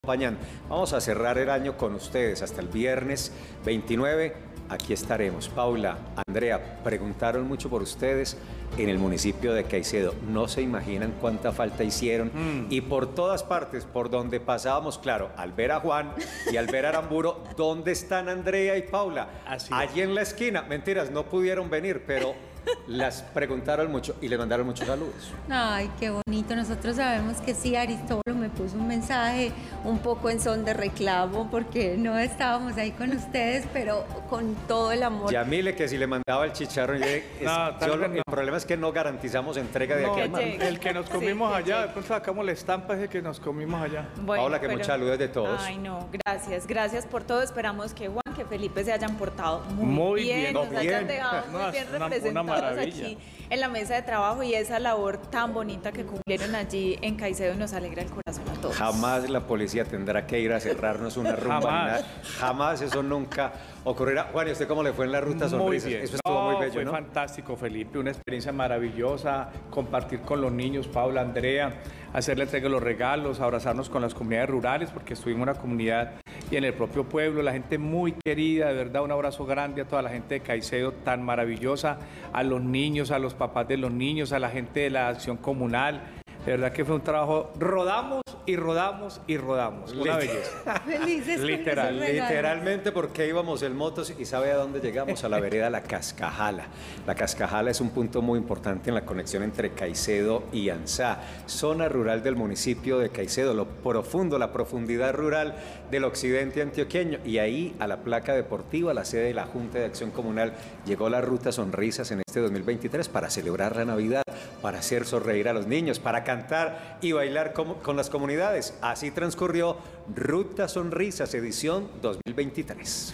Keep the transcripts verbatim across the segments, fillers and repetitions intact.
acompañan. Vamos a cerrar el año con ustedes hasta el viernes veintinueve. Aquí estaremos. Paula, Andrea, preguntaron mucho por ustedes en el municipio de Caicedo. No se imaginan cuánta falta hicieron. Mm. Y por todas partes, por donde pasábamos, claro, al ver a Juan y al ver a Aramburo, ¿dónde están Andrea y Paula? Así allí es. En la esquina. Mentiras, no pudieron venir, pero las preguntaron mucho y les mandaron muchos saludos. Ay, qué bonito. Nosotros sabemos que sí, Aristóbulo me puso un mensaje un poco en son de reclamo porque no estábamos ahí con ustedes, pero con todo el amor. Yamile, que si le mandaba el chicharrón, yo, es, no, yo, no. el problema es que no garantizamos entrega de no, aquí al mar. El que nos comimos sí, allá, después sacamos la estampa ese que nos comimos allá. Bueno, Paula, que pero, muchas saludos de todos. Ay, no, gracias, gracias por todo. Esperamos que Juan, que Felipe se hayan portado muy, muy bien, bien, nos no, hayan bien. dejado muy no, bien una, representados una aquí en la mesa de trabajo y esa labor tan bonita que cumplieron allí en Caicedo nos alegra el corazón a todos. Jamás la policía tendrá que ir a cerrarnos una rumba. Jamás. Jamás, eso nunca ocurrirá. Juan, ¿y usted cómo le fue en la Ruta Sonrisas? Muy bien. Eso estuvo no, muy bello, fue ¿no? fantástico, Felipe, una experiencia maravillosa, compartir con los niños, Paula, Andrea, hacerle entrega de los regalos, abrazarnos con las comunidades rurales, porque estuvimos en una comunidad y en el propio pueblo, la gente muy querida, de verdad, un abrazo grande a toda la gente de Caicedo tan maravillosa, a los niños, a los papás de los niños, a la gente de la acción comunal. De verdad que fue un trabajo, rodamos y rodamos y rodamos, una belleza. Felices Literal, literalmente porque íbamos en motos y ¿sabe a dónde llegamos? A la vereda La Cascajala. La Cascajala es un punto muy importante en la conexión entre Caicedo y Anzá, zona rural del municipio de Caicedo, lo profundo, la profundidad rural del occidente antioqueño. Y ahí a la placa deportiva, la sede de la Junta de Acción Comunal, llegó la Ruta Sonrisas en este dos mil veintitrés para celebrar la Navidad, para hacer sonreír a los niños, para cantar y bailar con, con las comunidades. Así transcurrió Ruta Sonrisas edición dos mil veintitrés.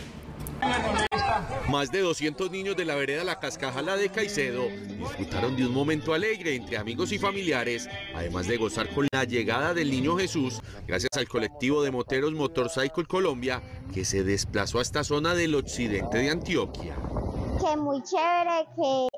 Más de doscientos niños de la vereda La Cascajala de Caicedo disfrutaron de un momento alegre entre amigos y familiares, además de gozar con la llegada del Niño Jesús, gracias al colectivo de moteros Motorcycle Colombia, que se desplazó a esta zona del occidente de Antioquia. Que muy chévere, que,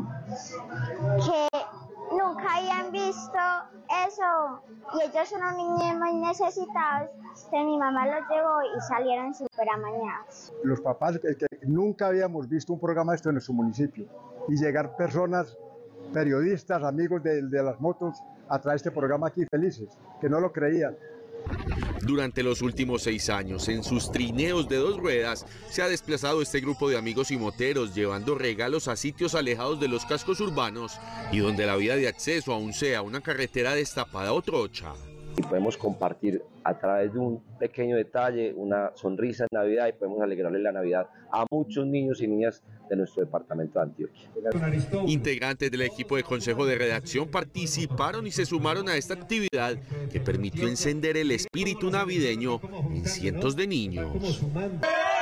que nunca habían visto eso y ellos son unos niños muy necesitados. Entonces mi mamá los llevó y salieron súper amañados. Los papás que, que nunca habíamos visto un programa de esto en nuestro municipio y llegar personas, periodistas, amigos de, de las motos a traer este programa aquí felices, que no lo creían. Durante los últimos seis años, en sus trineos de dos ruedas, se ha desplazado este grupo de amigos y moteros, llevando regalos a sitios alejados de los cascos urbanos y donde la vía de acceso aún sea una carretera destapada o trocha. Y podemos compartir a través de un pequeño detalle una sonrisa en Navidad y podemos alegrarle la Navidad a muchos niños y niñas de nuestro departamento de Antioquia. Integrantes del equipo de consejo de redacción participaron y se sumaron a esta actividad que permitió encender el espíritu navideño en cientos de niños.